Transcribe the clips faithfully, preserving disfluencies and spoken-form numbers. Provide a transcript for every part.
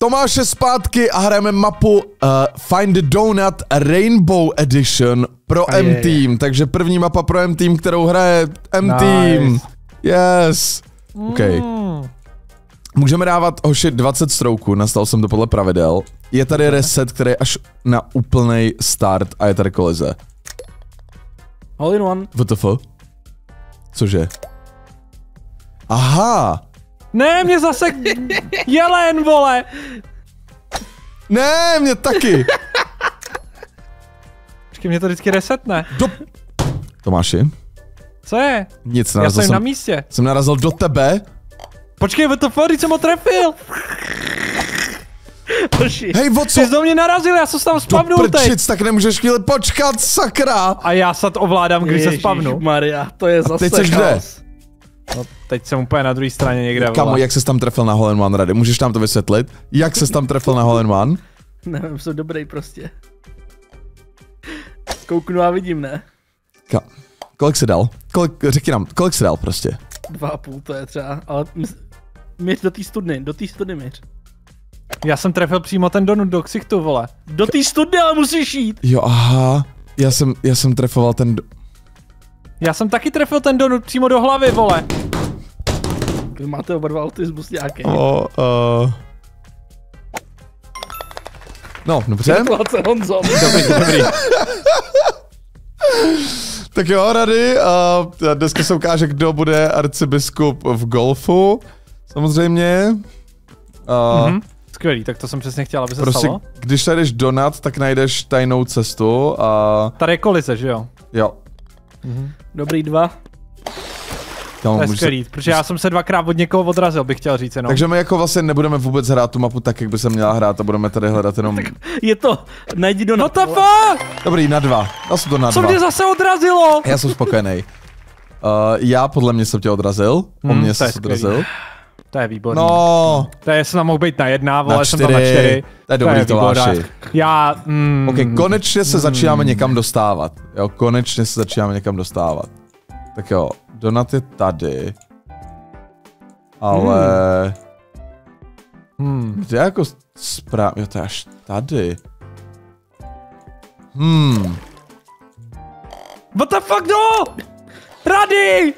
Tomáše zpátky a hrajeme mapu uh, Find the Donut Rainbow Edition pro M-Team. Takže první mapa pro M-Team, kterou hraje M-Team. Nice. Yes. Mm. OK. Můžeme dávat, hoši, dvacet strouků, nastal jsem to podle pravidel. Je tady reset, který je až na úplnej start a je tady kolize. All in one. W T F? Cože? Aha! Ne, mě zase jelen, vole! Ne, mě taky! Počkej, mě to vždycky resetne. Do... Tomáši? Co je? Nic, narazil Já jsem na místě. Jsem narazil do tebe. Počkej, W T F, když jsem ho trefil! Hej, o co? Ty jsi do mě narazil, já jsem se tam spavnul teď. Prčic, tak nemůžeš chvíli počkat, sakra! A já se to ovládám, když se spavnu. Maria, to je zase. A teď jsi kde? No, teď jsem úplně na druhé straně někde. Kamo, jak ses tam trefil na hole in one, Rady? Můžeš nám to vysvětlit? Jak ses tam trefil na hole in one? Nevím, jsem dobrý prostě. Kouknu a vidím, ne? Ka kolik jsi dal? Kolik, řekni nám, kolik jsi dal prostě? Dva a půl, to je třeba, ale měř do té studny, do té studny měř. Já jsem trefil přímo ten donut do ksichtu, vole. Do té studny, ale musíš jít. Jo, aha. Já jsem, já jsem trefoval ten do... Já jsem taky trefil ten donut přímo do hlavy, vole. Vy máte oba dva autismus nějaký. O, uh... No, dobře. Gratulace, Honzo. Dobrý, dobrý. Tak jo, Rady, uh, dneska se ukáže, kdo bude arcibiskup v golfu. Samozřejmě. Uh, mm-hmm. Skvělý, tak to jsem přesně chtěl, aby se prostě, stalo. Když najdeš donut, tak najdeš tajnou cestu a... Tady je kolize, že jo? Jo. Mm-hmm. Dobrý dva. Tam, to je skvělý, se... protože já jsem se dvakrát od někoho odrazil, bych chtěl říct jenom. Takže my jako vlastně nebudeme vůbec hrát tu mapu tak, jak by se měla hrát a budeme tady hledat jenom... Tak je to, najdi donut. What the fuck? Dobrý, na dva. Dal jsem to na Co dva. mě zase odrazilo? Já jsem spokojený. Uh, já podle mě jsem tě odrazil, hmm, o mě jsi odrazil. To je výborný. No. To je, jsem tam mohl být na jedna, vole, na jsem tam na čtyři. To je dobrý, Tomáši. Já, mm, Ok, konečně se mm, začínáme někam dostávat. Jo, konečně se začínáme někam dostávat. Tak jo, donut je tady. Ale... Hmm. Kde jako správně, jo, to je až tady. Hmm. What the fuck, no! Rady!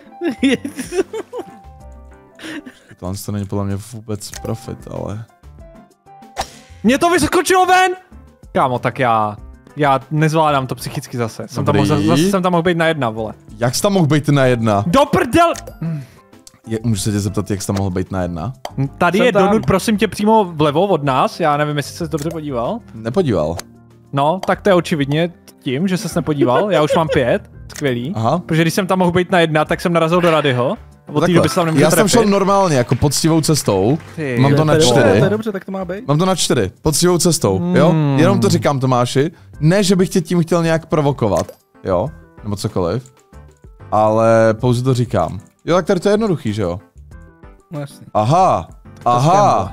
Tohle to není podle mě vůbec profit, ale... Mně to vyskočilo ven! Kámo, tak já... Já nezvládám to psychicky zase. Jsem tam mohl, zase jsem tam mohl být na jedna, vole. Jak jsi tam mohl být na jedna? Do prdel! Je, můžu se tě zeptat, jak jsi tam mohl být na jedna? Tady jsem je tam. Donut, prosím tě, přímo vlevo od nás. Já nevím, jestli jsi dobře podíval. Nepodíval. No, tak to je očividně tím, že ses nepodíval. Já už mám pět. Skvělý. Aha. Protože když jsem tam mohl být na jedna, tak jsem narazil do Radyho. Od té doby se tam nemůžu Já jsem trefit. šel normálně, jako poctivou cestou. Ty, mám to na čtyři. To je dobře, tak to má být. Mám to na čtyři, poctivou cestou, hmm. jo? Jenom to říkám, Tomáši. Ne, že bych tě tím chtěl nějak provokovat, jo? Nebo cokoliv. Ale pouze to říkám. Jo, tak tady to je jednoduchý, že jo? No jasný. Aha, aha.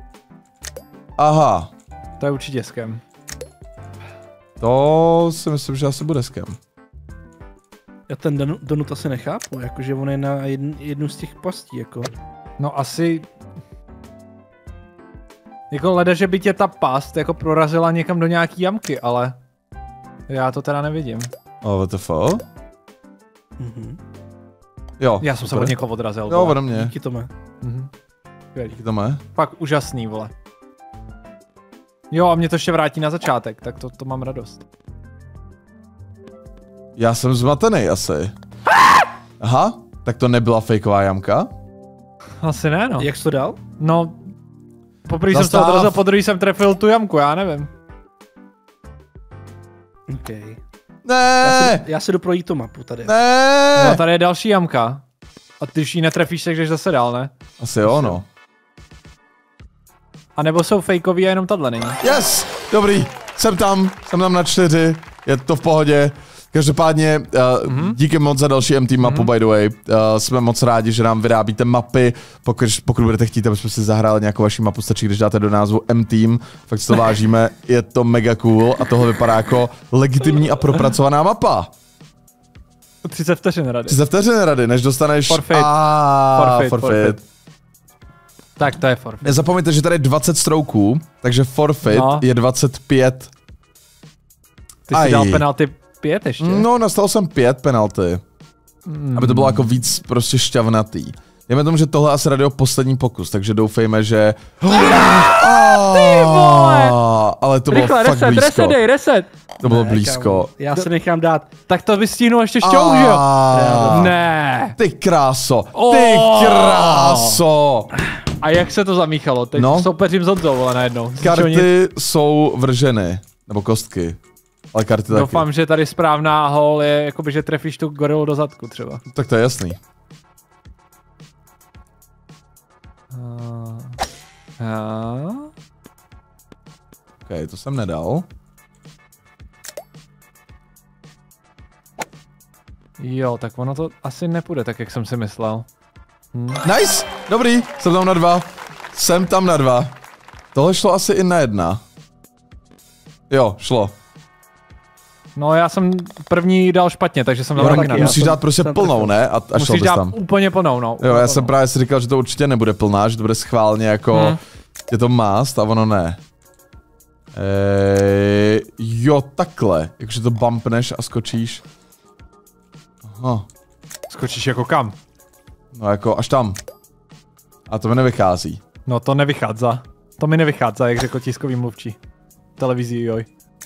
Aha. To je určitě skem. To si myslím, že asi bude skem. Já ten donut asi nechápu, jakože on je na jedn, jednu z těch pastí, jako. No asi... Jako leda, že by tě ta past jako prorazila někam do nějaký jamky, ale... Já to teda nevidím. Oh, what the fuck? Mhm. Jo. Já jsem super. se od někoho odrazil. Jo, ode mě. Díky Tome. Mhm. Díky Tome. Fakt úžasný, vole. Jo, a mě to ještě vrátí na začátek, tak to, to mám radost. Já jsem zmatený asi. Aha, tak to nebyla fakeová jamka? Asi ne, no. Jak jsi to dal? No, poprvé jsem se odrazil, po druhý jsem trefil tu jamku, já nevím. Okay. Ne. Já si, já si jdu projít tu mapu tady. Ne. No, tady je další jamka. A ty už ji netrefíš, takže zase dál, ne? Asi jo, no. A nebo jsou fakeový a jenom tohle není. Yes, dobrý, jsem tam, jsem tam na čtyři, je to v pohodě. Každopádně uh, mm-hmm. díky moc za další M-Team mapu, mm-hmm. by the way. Uh, jsme moc rádi, že nám vyrábíte mapy. Pokud, pokud budete chtít, abychom si zahráli nějakou vaši mapu, stačí, když dáte do názvu M-Team. Fakt si to vážíme, je to mega cool a tohle vypadá jako legitimní a propracovaná mapa. třicet vteřin, Rady. třicet vteřin, Rady, než dostaneš... Forfeit. Ah, forfeit, forfeit. forfeit. Tak to je forfeit. Nezapomeňte, že tady je dvacet strouků, takže forfeit No. je dvacet pět. Ty jsi Aj. dal penalty pět ještě? No, nastal jsem pět penalty. Mm. Aby to bylo jako víc prostě šťavnatý. Dejme tomu, že tohle asi radio poslední pokus, takže doufejme, že... Ah, ale to bylo Rychle, fakt reset, blízko. reset, dej, reset. To bylo Ne, blízko. kámo, Já se nechám dát. Tak to vystihnul ještě šťou, že jo? Ah, Ne. Ty kráso, ty Oh. kráso. A jak se to zamíchalo? Teď No. no. soupeřím s Honzou, vole, najednou. Karty jsou vrženy, nebo kostky. Ale karty taky. Doufám, že tady správná hol je, jakoby, že trefíš tu gorilu do zadku třeba. Tak to je jasný. Uh, uh. Ok, to jsem nedal. Jo, tak ono to asi nepůjde tak, jak jsem si myslel. Hm. Nice, dobrý, jsem tam na dva. Jsem tam na dva. Tohle šlo asi i na jedna. Jo, šlo. No já jsem první dal špatně, takže jsem dal No, taky na já musíš jsem- dát prostě jsem plnou, trefil. ne? A, a šlo Musíš bys dát tam. úplně plnou, no. Jo, já jsem plnou. právě si říkal, že to určitě nebude plná, že to bude schválně jako... Hmm. Je to mást a ono ne. Eee, jo, takhle. Jakože to bumpneš a skočíš. Aha, Skočíš jako kam? no jako až tam. A to mi nevychází. No to nevychází. To mi nevychází, jak řekl tiskový mluvčí. Televizí, joj.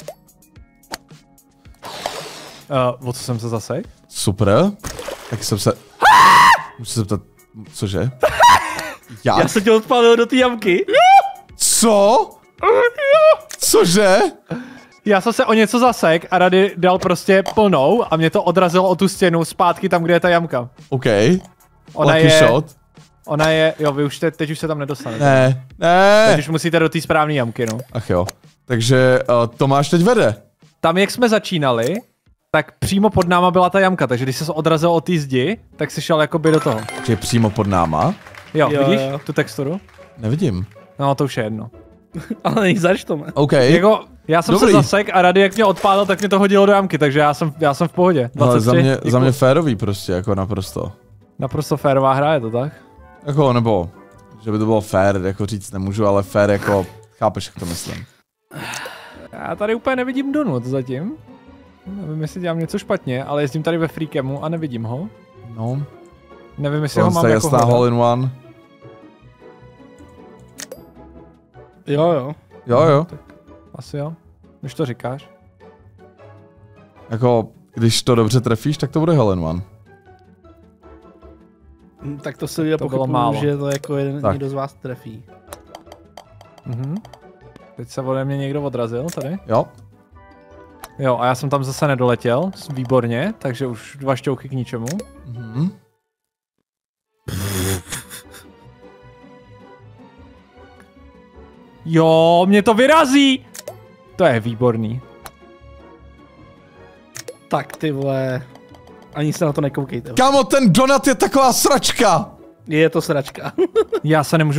Uh, o co jsem se zase? Super. Tak jsem se... Můžu se zeptat, cože? Jak? Já se tě odpálil do té jamky. Co? Cože? Já jsem se o něco zasek a Rady dal prostě plnou a mě to odrazilo o tu stěnu zpátky tam, kde je ta jamka. OK. Ona Lucky je, shot. ona je, jo, vy už te, teď už se tam nedostanete. Ne, Teď ne. už musíte do té správné jamky, no. Ach jo. Takže uh, Tomáš teď vede. Tam, jak jsme začínali, tak přímo pod náma byla ta jamka, takže když se odrazil od té zdi, tak si šel jakoby do toho. Že je přímo pod náma. Jo, Jo, vidíš jo. tu texturu? Nevidím. No, to už je jedno. Ale nejsi zač to, ne? OK. Jako, já jsem Dobrý. se zasek a Rady, jak mě odpálil, tak mě to hodilo do jamky, takže já jsem, já jsem v pohodě. Ale dvacet tři, za mě, děkuju. za mě férový prostě, jako naprosto. Naprosto férová hra, je to tak? Jako, nebo, že by to bylo fér, jako říct nemůžu, ale fér jako, chápeš, jak to myslím. Já tady úplně nevidím donut zatím. Nevím, jestli dělám něco špatně, ale jezdím tady ve freekemu a nevidím ho. No, Nevím, jestli ho tohle mám je jako jasná hledat. hole in one. Jo, jo. Jo, jo. Asi jo, když to říkáš. Jako, když to dobře trefíš, tak to bude hole in one. Hm, Tak to se lidé To bylo pochopují, málo. že to jako jeden, Tak. někdo z vás trefí. Mhm. Teď se ode mě někdo odrazil tady. Jo. Jo, a já jsem tam zase nedoletěl, výborně, takže už dva šťouchy k ničemu. Mhm. Jo, mě to vyrazí! To je výborný. Tak ty vole. Ani se na to nekoukejte. Kámo, ten donut je taková sračka! Je to sračka. Já se nemůžu...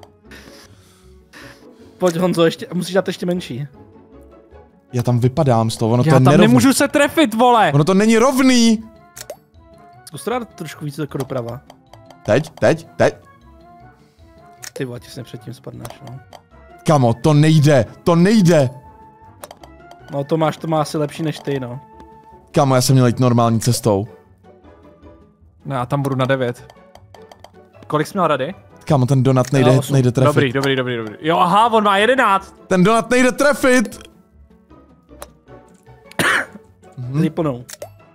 Pojď Honzo, ještě, musíš dát ještě menší. Já tam vypadám z toho, ono to Já je tam nerovný. nemůžu se trefit, vole! Ono to není rovný! Zkus to dát trošku víc jako doprava. Teď, teď, teď. Ty vole, těsně předtím spadneš, no. Kamo, to nejde, to nejde! No Tomáš to má asi lepší než ty, no. Kamo, já jsem měl jít normální cestou. No já tam budu na devět. Kolik jsi měl Rady? Kamo, ten donut nejde, Já osm. nejde trefit. Dobrý, dobrý, dobrý, dobrý. Jo, aha, on má jedenáct. Ten donut nejde trefit! Tady plnou.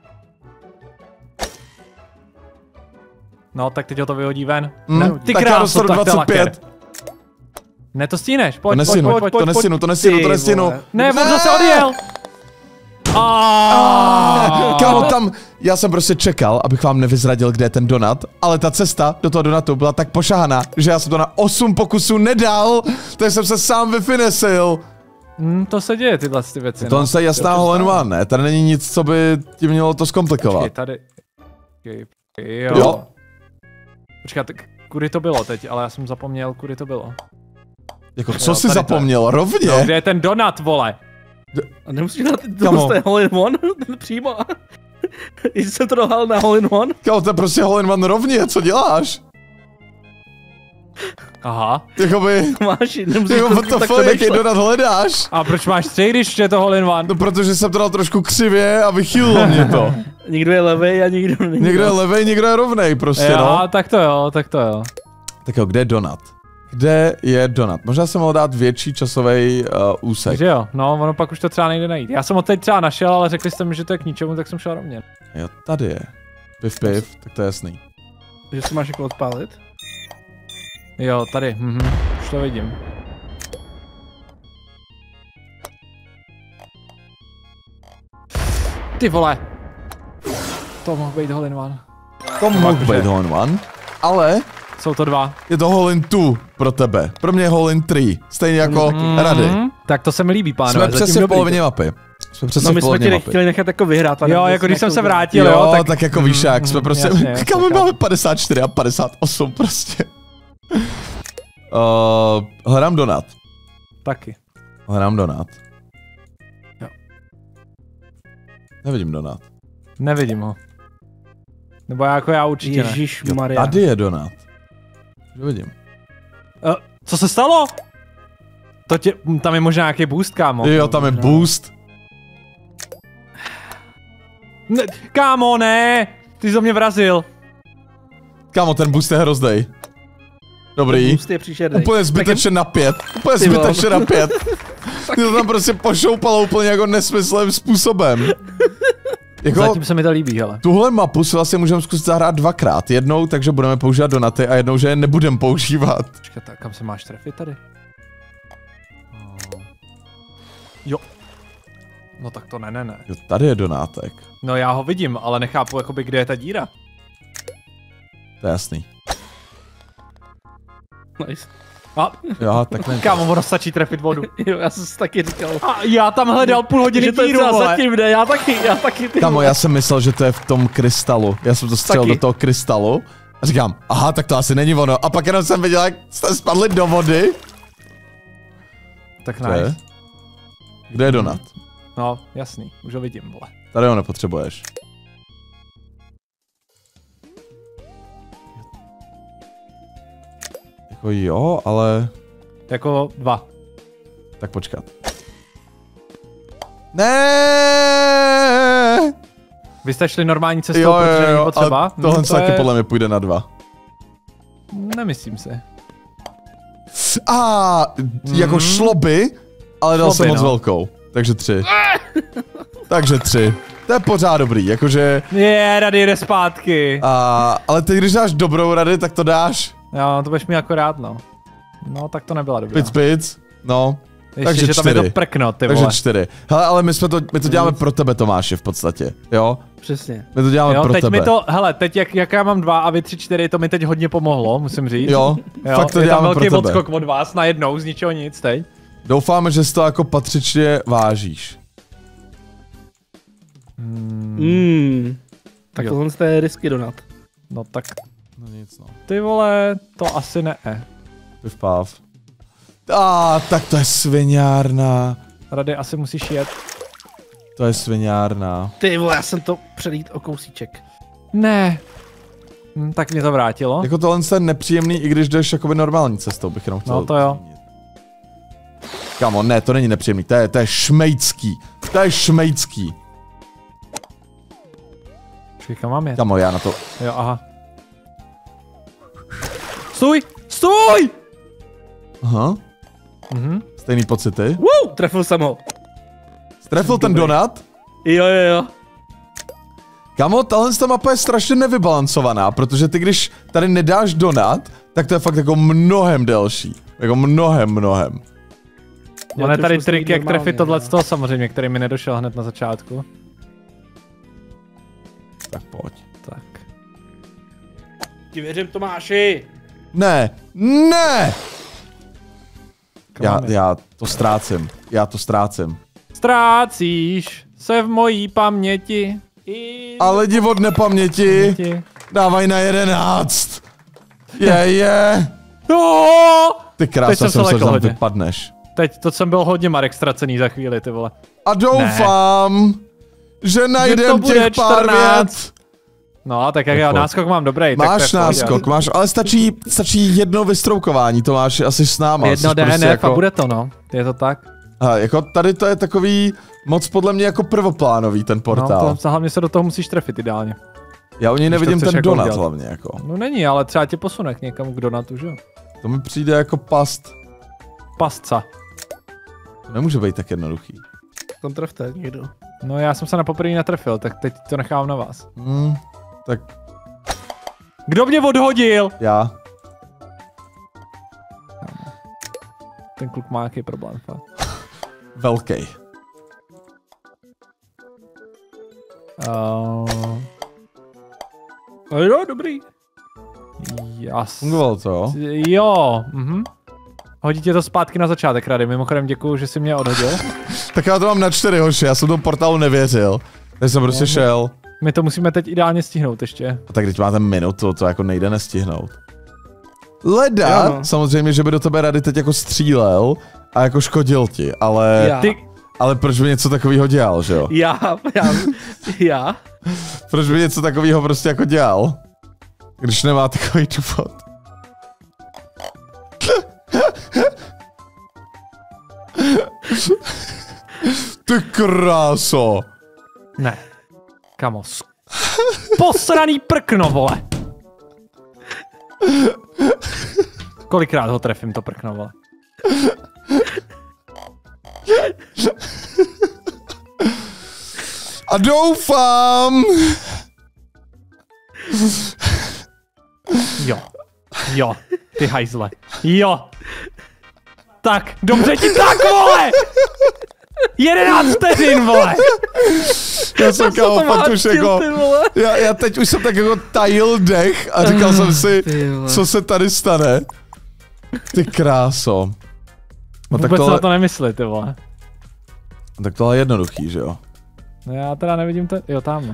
No, tak teď ho to vyhodí ven. Mm, Ne, ty tak já kráso, dostanu tak to je dvacet laker. pět. Ne, to stíneš, To pojď, pojď, nestihnu, pojď, to pojď, pojď. nestihnu, to nestihnu, to Ty nestihnu. vole. Ne, on zase odjel. Aaaaaa. Kámo, tam, já jsem prostě čekal, abych vám nevyzradil, kde je ten donut, ale ta cesta do toho donutu byla tak pošahaná, že já jsem to na osm pokusů nedal, takže jsem se sám vyfinesil. Hmm, to se děje, tyhle ty věci. To no. je jasná to hole in znám. one, ne? Tady není nic, co by ti mělo to zkomplikovat. Počkej, tady. Počkej, počkej, jo. Jo. Počkej, tak kudy to bylo teď, ale já jsem zapomněl, kudy to bylo. Jako, co Jo, jsi tady to je. zapomněl, rovně? No, kde je ten donut, vole? A nemusíš dát Kamo. to hole in one přímo. Jestli jsem to dohal na hole in one. Kámo, to je prostě hole in one rovně, co děláš? Aha. Jakoby... Máš jenom Jako, what the fuck, jaký donut hledáš? A proč máš tři, když je to hole in one? No protože jsem to dal trošku křivě a vychýlilo mě to. Někdo je levej a někdo není. Někdo je levej, někdo je rovnej prostě, jo, no. tak to jo, tak to jo. Tak jo, kde je donut? Kde je donut? Možná jsem mohl dát větší časový uh, úsek. Že jo, no ono pak už to třeba nejde najít. Já jsem ho teď třeba našel, ale řekli jste mi, že to je k ničemu, tak jsem šel rovně. Jo, tady je. Piv, piv, tak to je jasný. Že si máš jako odpálit? Jo, tady, mhm, už to vidím. Ty vole. To mohl být hole in one. To mohl být hole in one, ale jsou to dva. Je to hole in two pro tebe. Pro mě je hole in three. Stejně jako mm, Rady. Tak to se mi líbí, pánové. Jsme přesně v polovině mapy. Jsme přesně no my v polovině jsme tě chtěli nechat jako vyhrát. Jo, jako když jsem se vrátil, jo, jo, tak, tak jako víš jak, jsme prostě, jasně, jasně, kam máme padesát čtyři a padesát osm prostě. Uh, hledám donut. Taky. Hledám donut. Jo. Nevidím donut. Nevidím ho. Nebo jako já určitě Ježišmarja. Tady je donut. Už vidím. Uh, co se stalo? To tě, tam je možná nějaký boost, kámo. Jo, tam je no. boost. Ne, kámo, ne! Ty jsi do mě vrazil. Kámo, ten boost je hrozdej. Dobrý. Boost je příšerný. Úplně zbytečně na pět. Úplně zbytečně na pět. Ty to tam prostě pošoupalo úplně jako nesmyslným způsobem. Jako, zatím se mi to líbí, hele. Tuhle mapu si vlastně můžeme zkusit zahrát dvakrát. Jednou, takže budeme používat donaty a jednou, že je nebudeme používat. Počkat, kam se máš trefit tady? Jo. No tak to ne, ne, ne. Jo, tady je donátek. No já ho vidím, ale nechápu, jakoby, kde je ta díra. To je jasný. Nice. A, jo, tak ne. Kámo, ono stačí trefit vodu. Jo, já jsem si taky říkal. A já tam hledal půl hodiny díru, vole. Zatím jde, já taky, já taky. Ty Kámo, já jsem myslel, že to je v tom krystalu. Já jsem to střelil do toho krystalu. A říkám, aha, tak to asi není ono. A pak jenom jsem viděl, jak jste spadli do vody. Tak nice. Kde je donut? No, jasný, už ho vidím, vole. Tady ho nepotřebuješ. Jako jo, ale... Jako dva. Tak počkat. Ne. Vy jste šli normální cestou, jo, jo, jo, protože není potřeba. Tohle to taky je... podle mě půjde na dva. Nemyslím si. A jako mm. šlo by, ale dal jsem moc no. velkou. Takže tři. Takže tři. To je pořád dobrý, jakože... Je, Rady jde zpátky. A, ale ty když dáš dobrou Rady, tak to dáš. Jo, to budeš mi akorát, no. No, tak to nebyla dobrá. Pic, pic, no. Ještě, Takže že čtyři. tam je to prkno, ty vole. Takže čtyři. Hele, ale my jsme to, my to děláme pro tebe, Tomáši, v podstatě, jo? Přesně. My to děláme jo, pro teď tebe. Mi to, hele, teď jak, jak já mám dva a vy tři, čtyři, to mi teď hodně pomohlo, musím říct. Jo, jo fakt to je děláme tam velký pro tebe. odskok od vás najednou, z ničeho nic teď. Doufáme, že si to jako patřičně vážíš. Hmm. Tak jo. Tohle je risky donut. No tak. No nic no. Ty vole, to asi ne. Piv páv. A ah, tak to je sviňárna. Rady, asi musíš jet. To je sviňárna. Ty vole, já jsem to předjít o kousíček. Ne. Hm, tak mě to vrátilo. Jako tohle je nepříjemný, i když jdeš jakoby normální cestou, bych jenom chtěl. No to jo. Kámo, ne, to není nepříjemný, to je, to je šmejcký. To je šmejcký. Počkej, kam mám jet? Kámo, já na to. Jo, aha. Stůj! Stůj! Aha. Mhm. Stejný pocity. Wow, trefil jsem ho. Trefil ten donut? Jo, jo, jo. Kámo, tahle mapa je strašně nevybalancovaná, protože ty když tady nedáš donut, tak to je fakt jako mnohem delší. Jako mnohem, mnohem. On je tady trik, jak trefit tohle z toho samozřejmě, který mi nedošel hned na začátku. Tak pojď. Tak. Ti věřím, Tomáši. Ne, ne! Já, já to ztrácím, já to ztrácím. Ztrácíš se v mojí paměti. Ale divot nepaměti, dávaj na jedenáct. Je, je. Ty krása, jsem se, že tam vypadneš. Teď to jsem byl hodně Marek ztracený za chvíli, ty vole. A doufám, ne. že najdem těch pár věc. No, tak jak jako. já náskok mám dobrý. Máš tak náskok, máš, ale stačí, stačí jedno vystroukování, to máš asi s náma. Jedno D N F prostě jako... a bude to, no. Je to tak. A jako tady to je takový moc podle mě jako prvoplánový ten portál. No, to, hlavně se do toho musíš trefit ideálně. Já u něj nevidím ten jako donut udělat. hlavně jako. No není, ale třeba tě posune k někam k donatu, že jo? To mi přijde jako past. Pastca. To nemůže být tak jednoduchý. Tam trefte někdo. No já jsem se na poprvé netrefil, tak teď to nechám na vás. Hmm, tak Kdo mě odhodil? já. Ten kluk má nějaký problém, fakt. Velký. Uh, No jo, dobrý. jas. Fungovalo to, jo? Jo, mhm. Hodí tě to zpátky na začátek rady, mimochodem děkuju, že jsi mě odhodil. Tak já to mám na čtyři, hoši, já jsem tomu portálu nevěřil. Tak jsem prostě No, šel. My to musíme teď ideálně stihnout ještě. A tak když máte minutu, to jako nejde nestihnout. Leda, Jo, no. samozřejmě, že by do tebe rady teď jako střílel a jako škodil ti, ale... Já. Ty, Ale proč by něco takového dělal, že jo? Já, já, já. Proč by něco takového prostě jako dělal? Když nemá takový důvod. Ty kráso. ne. Kamo, s- posraný prkno, vole. Kolikrát ho trefím, to prkno, vole. A doufám. Jo. Jo. Ty hajzle. Jo. Tak, dobře ti tak, vole! Jedenáct vteřin, vole! Já jsem kámo, fakt už jako... Já, já teď už jsem tak jako tajil dech a říkal jsem si, co se tady stane. Ty kráso. No, tak Vůbec tohle, na to nemysli, ty vole. tak tohle je jednoduchý, že jo? No já teda nevidím to, jo tam.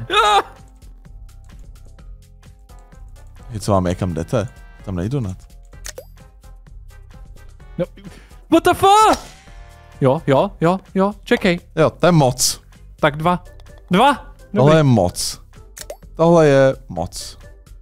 Je co vám, kam jdete? Tam nejdu nad. No. What the fuck? Jo, jo, jo, jo, čekej. Jo, to je moc. Tak dva. Dva? Tohle Dobrý. je moc. Tohle je moc.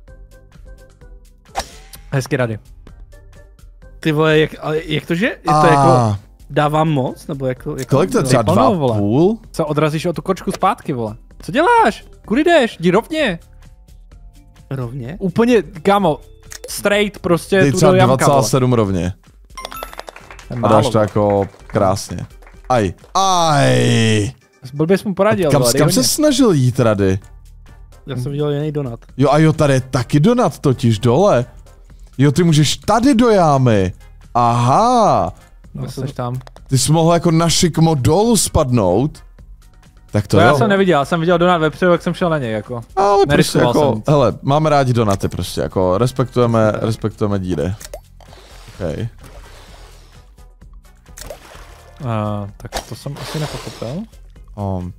Hezky rady. Ty vole, jak, ale jak to, že? Je to A jako, dávám moc? Nebo jako, jako kolik to je třeba Ono, dva a vole. půl? Se odrazíš o tu kočku zpátky, vole. Co děláš? Kudy jdeš? Jdi rovně. Rovně? Úplně, kámo, straight prostě Dej tu třeba do jamka, dva celá vole. sedm rovně. To je A málo, dáš to vole. jako krásně. Aj. Aj. Blbě jsi mu poradil, Kam, vole, dej kam hodně. se snažil jít rady? Já jsem viděl jiný donat. Jo a jo, tady je taky donat totiž dole. Jo, ty můžeš tady do jámy. Aha. No, seš tam. Ty jsi mohl jako na šikmo dolů spadnout. Tak to, To jo. já jsem neviděl, já jsem viděl donat vepředu, jak jsem šel na něj, jako. Ale prostě Neriskoval jako, jsem nic. hele, máme rádi donaty prostě, jako respektujeme, respektujeme díry. Okay. Uh, tak to jsem asi nepochopil. Um,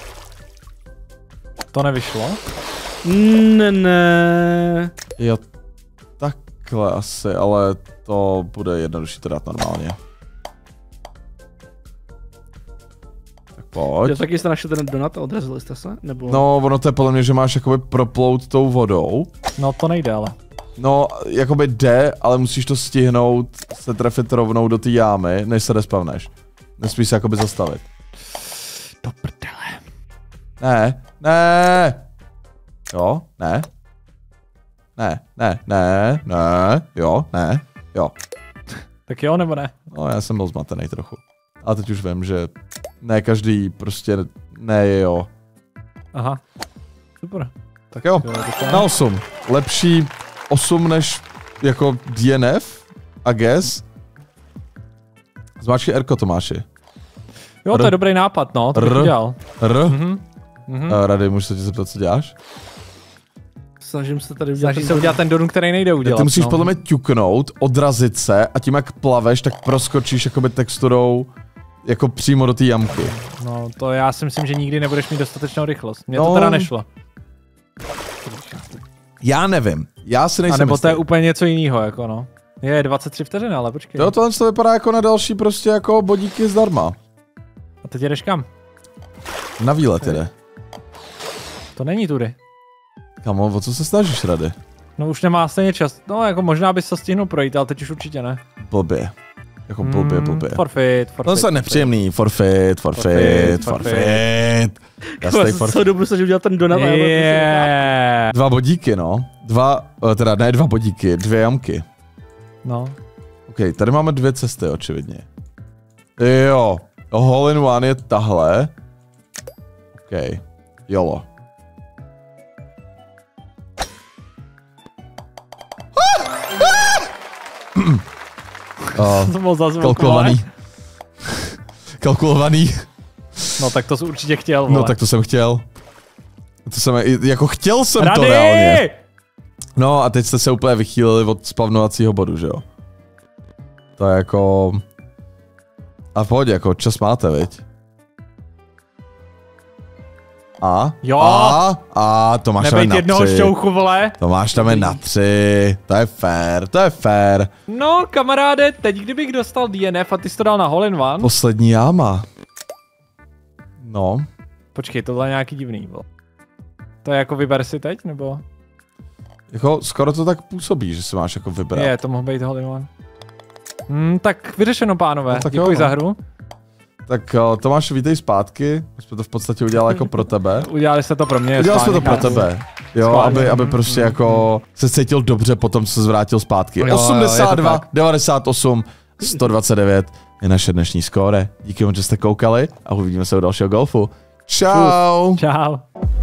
To nevyšlo. Ne, ne. jo, takhle asi, ale to bude jednodušší to dát normálně. Tak pojď. Já taky jste našel ten donat a odrazili jste se? Nebo... No, ono to je podle mě, že máš jakoby proplout tou vodou. No to nejde, ale. No, jakoby jde, ale musíš to stihnout se trefit rovnou do té jámy, než se respavneš. Nesmíš se jakoby zastavit. Do prdele. Ne, ne. Jo, ne. Ne, ne, ne, ne, jo, ne, jo. Tak jo, nebo ne? No, já jsem byl zmatený trochu. A teď už vím, že ne každý prostě ne je jo. Aha. Super. Tak jo, na osm. Lepší osm než jako D N F, I guess. Zmáčkej Rko, Tomáši. Jo, to je dobrý nápad, no, to bych R. udělal. R. Mhm. Mhm. Uh, Rady, můžu se tě zeptat, co děláš? Snažím se tady udělat. Snaží se udělat ten donut, který nejde udělat. Ty musíš no. podle mě ťuknout, odrazit se a tím jak plaveš, tak proskočíš jakoby texturou jako přímo do té jamky. No, to já si myslím, že nikdy nebudeš mít dostatečnou rychlost. Mně No. to teda nešlo. Já nevím, já si A nejsem nebo to je jistý. úplně něco jiného, jako no. Je dvacet tři vteřin, ale počkej. Jo, tohle to vypadá jako na další prostě jako bodíky zdarma. A teď jdeš kam? Na výlet jde. To není tudy. Kamo, o co se snažíš, Rady? No už nemá stejně čas. No jako možná bys se stihnul projít, ale teď už určitě ne. Blbě. Jako blbě, blbě. Mm, forfeit, forfeit. No to je nepříjemný. Forfeit, forfeit, forfeit. Já jsem se dobře snažil udělat ten donut. Yeah. Dva bodíky, no. Dva, teda ne dva bodíky, dvě jamky. No. OK, tady máme dvě cesty, očividně. Jo, hole in one je tahle. OK, jolo. Uh, to bylo zase kalkulovaný. Kalkulovaný. No tak to jsi určitě chtěl, vole. No tak to jsem chtěl. To jsem, jako chtěl jsem Rady! to reálně. No a teď jste se úplně vychýlili od spavnovacího bodu, že jo? To je jako... A v pohodě, jako čas máte, viď? A? Jo! A? A to máš tam na tři. jednoho šťouchu, vole. To máš tam na tři. To je fair, to je fair. No, kamaráde, teď kdybych dostal D N F a ty jsi to dal na hole in one. Poslední jáma. No. Počkej, tohle je nějaký divný, vole. To je jako vyber si teď, nebo? Jako skoro to tak působí, že si máš jako vybrat. Je, to mohl být hole in one. Hmm, tak vyřešeno, pánové. No, tak děkuji jo, za no. hru. Tak Tomáš, vítej zpátky. My jsme to v podstatě udělali jako pro tebe. Udělali jste to pro mě. Udělali jsme to pro tebe. Jo, Spálně. aby, aby prostě jako se cítil dobře potom, co se zvrátil zpátky. Jo, osmdesát dva, jo, devadesát osm, sto dvacet devět je naše dnešní skóre. Díky moc, že jste koukali a uvidíme se u dalšího golfu. Čau. Čau.